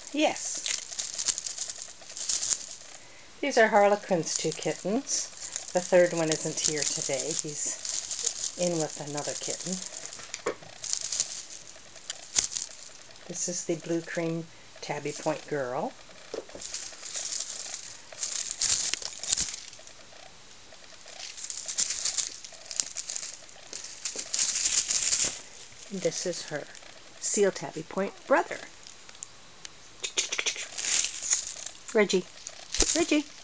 Yes. These are Harlequin's two kittens. The third one isn't here today. He's in with another kitten. This is the blue cream tabby point girl. And this is her seal tabby point brother. Reggie.